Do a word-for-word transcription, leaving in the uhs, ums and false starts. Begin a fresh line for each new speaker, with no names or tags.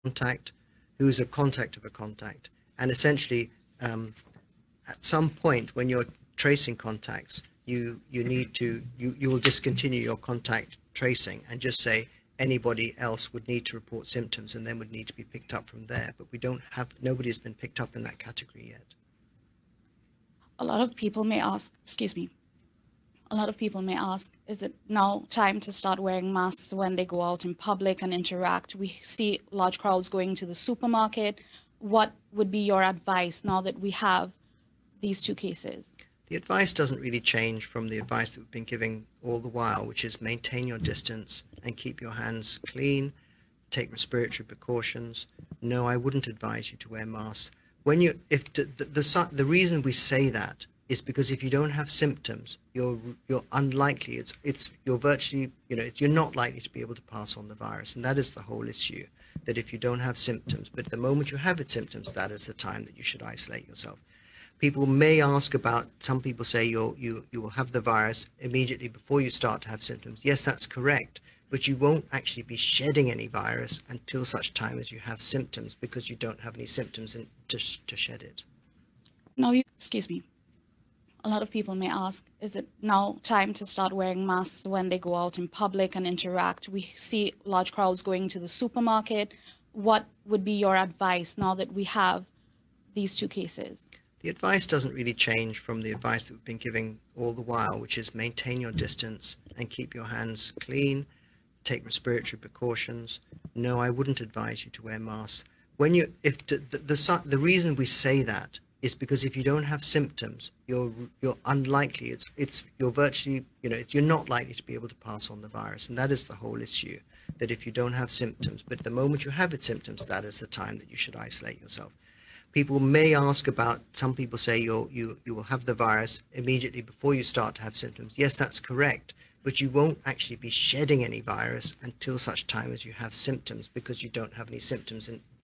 contact, who is a contact of a contact. And essentially, um, at some point when you're tracing contacts, you, you need to, you, you will discontinue your contact tracing and just say anybody else would need to report symptoms and then would need to be picked up from there. But we don't have, nobody has been picked up in that category yet.
A lot of people may ask, excuse me, a lot of people may ask, is it now time to start wearing masks when they go out in public and interact? We see large crowds going to the supermarket. What would be your advice now that we have these two cases?
The advice doesn't really change from the advice that we've been giving all the while, which is maintain your distance and keep your hands clean, take respiratory precautions. No, I wouldn't advise you to wear masks. When you, if the, the, the, the reason we say that is because if you don't have symptoms, you're you're unlikely. It's it's you're virtually you know you're not likely to be able to pass on the virus, and that is the whole issue. That if you don't have symptoms, but the moment you have its symptoms, that is the time that you should isolate yourself. People may ask about. Some people say you you you will have the virus immediately before you start to have symptoms. Yes, that's correct, but you won't actually be shedding any virus until such time as you have symptoms, because you don't have any symptoms in, to to shed it.
Now, you, excuse me. A lot of people may ask, is it now time to start wearing masks when they go out in public and interact? We see large crowds going to the supermarket. What would be your advice now that we have these two cases?
The advice doesn't really change from the advice that we've been giving all the while, which is maintain your distance and keep your hands clean, take respiratory precautions. No, I wouldn't advise you to wear masks. When you, if the, the, the, the reason we say that is because if you don't have symptoms, you're you're unlikely. It's it's you're virtually you know you're not likely to be able to pass on the virus, and that is the whole issue. That if you don't have symptoms, but the moment you have its symptoms, that is the time that you should isolate yourself. People may ask about. Some people say you you you will have the virus immediately before you start to have symptoms. Yes, that's correct, but you won't actually be shedding any virus until such time as you have symptoms, because you don't have any symptoms in,